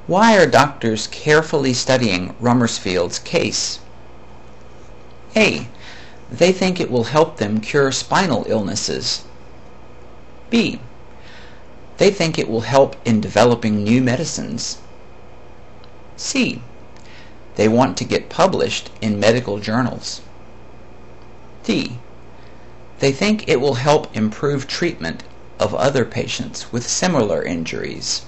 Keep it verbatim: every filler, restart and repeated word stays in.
Why are doctors carefully studying Rummersfield's case? A. They think it will help them cure spinal illnesses. B. They think it will help in developing new medicines. C. They want to get published in medical journals. D. They think it will help improve treatment of other patients with similar injuries.